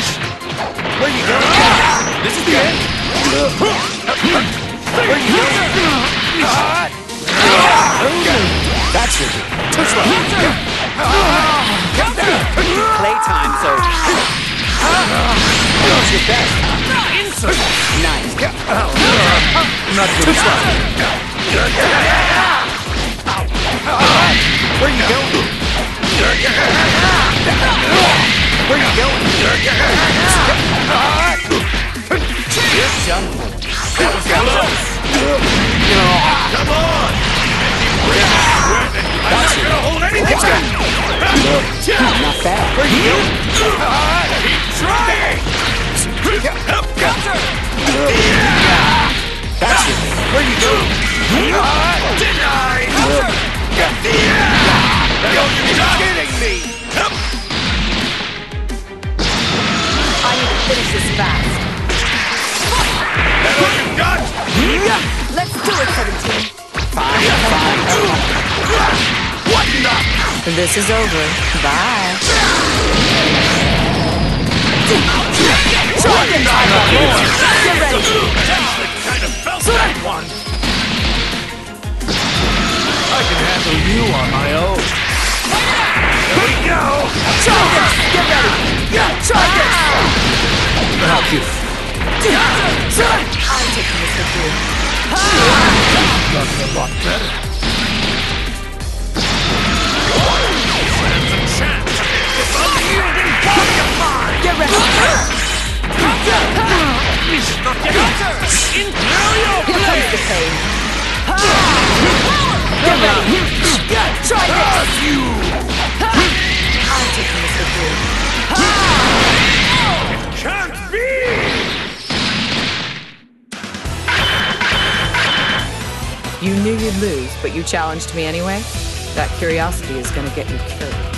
Where you going? This is the end. Where you going? That's your touch left. Playtime, so what's your best? Nice. Not good. Where you going? Where you going? You're done for. That was close. Come on! That's it. Hold anything. Not bad. Where you going? Keep trying. That's it. Where you going? Denied. You're kidding me. I need to finish this fast. That all you got? Let's do it, 17. Fine. What the? This is over. Bye. Get ready. Kind of felt that one. I can handle you on my own. Here we go. Try this. Get ready. Try this. How cute. I'm taking this with you. That's a lot better. Stands a chance against unyielding porcupine. Get ready. Imperial Here comes the pain. Get ready. Try this. I'm taking this with you. Can't be! You knew you'd lose, but you challenged me anyway? That curiosity is gonna get you killed.